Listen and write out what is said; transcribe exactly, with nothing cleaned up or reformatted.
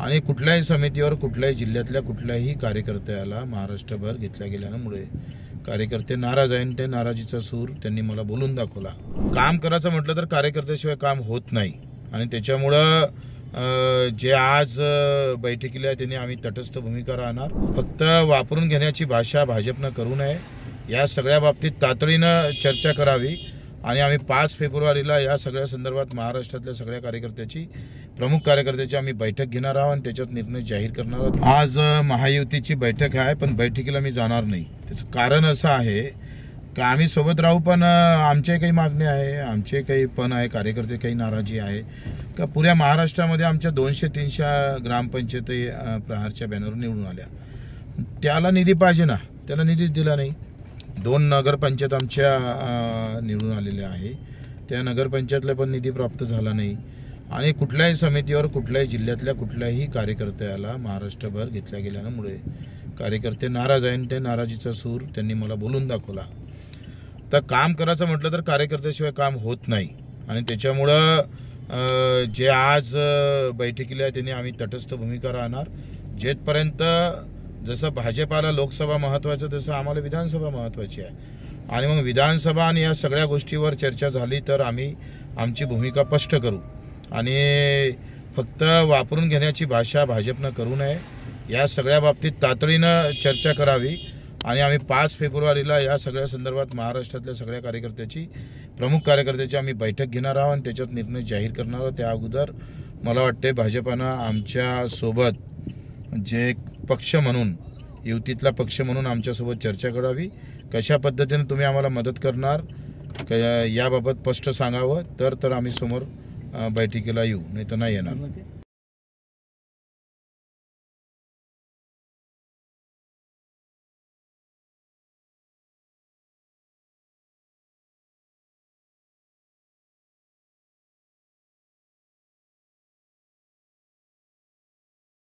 आणि कुठल्याही समितीवर कुठल्याही जिल्ह्यातल्या कुठल्याही कार्यकर्त्याला महाराष्ट्रभर घेतल्या गेल्यामुळे कार्यकर्ते नाराज आहे. ते नाराजीचा सूर त्यांनी मला बोलून दाखवला. काम करायचं म्हटलं तर कार्यकर्त्याशिवाय काम होत नाही आणि त्याच्यामुळं जे आज बैठकीला त्यांनी आम्ही तटस्थ भूमिका राहणार. फक्त वापरून घेण्याची भाषा भाजपनं करू नये, या सगळ्या बाबतीत तातडीनं चर्चा करावी आणि आम्ही पाच फेब्रुवारीला या सगळ्या संदर्भात महाराष्ट्रातल्या सगळ्या कार्यकर्त्याची प्रमुख कार्यकर्त्याची आम्ही बैठक घेणार आहोत आणि त्याच्यात निर्णय जाहीर करणार आहोत. आज महायुतीची बैठक आहे, पण बैठकीला मी जाणार नाही. त्याचं कारण असं आहे की आम्ही सोबत राहू, पण आमचे काही मागणी आहे, आमचे काही पण आहे, कार्यकर्ते काही नाराजी आहे का पुऱ्या महाराष्ट्रामध्ये आमच्या दोनशे तीनशे ग्रामपंचायती प्रहारच्या बॅनरवर निवडून आल्या. त्याला निधी पाहिजे ना, त्याला निधीच दिला नाही. दोन नगरपंचायत आमच्या निवडून आलेल्या आहे, त्या नगरपंचायतला पण निधी प्राप्त झाला नाही आणि कुठल्याही समितीवर कुठल्याही जिल्ह्यातल्या कुठल्याही कार्यकर्त्याला महाराष्ट्रभर घेतल्या गेल्यामुळे कार्यकर्ते नाराज आहे. ते नाराजीचा सूर त्यांनी मला बोलून दाखवला. तर काम करायचं म्हटलं तर कार्यकर्त्याशिवाय काम होत नाही आणि त्याच्यामुळं जे आज बैठकीला त्यांनी आम्ही तटस्थ भूमिका राहणार. जेथपर्यंत जसं भाजपाला लोकसभा महत्त्वाचं तसं आम्हाला विधानसभा महत्त्वाची आहे आणि मग विधानसभा आणि या सगळ्या गोष्टीवर चर्चा झाली तर आम्ही आमची भूमिका स्पष्ट करू आणि फक्त वापरून घेण्याची भाषा भाजपनं करू नये, या सगळ्या बाबतीत तातडीनं चर्चा करावी आणि आम्ही पाच फेब्रुवारीला या सगळ्या संदर्भात महाराष्ट्रातल्या सगळ्या कार्यकर्त्याची प्रमुख कार्यकर्त्याची आम्ही बैठक घेणार आहोत आणि त्याच्यात निर्णय जाहीर करणार आहोत. त्या अगोदर मला वाटते भाजपानं आमच्या सोबत जे पक्ष म्हणून युतीतला पक्ष म्हणून आमच्यासोबत चर्चा करावी. कशा पद्धतीने तुम्ही आम्हाला मदत करणार याबाबत स्पष्ट सांगावं, तर तर आम्ही समोर बैठकीला येऊ, नाही तर नाही येणार.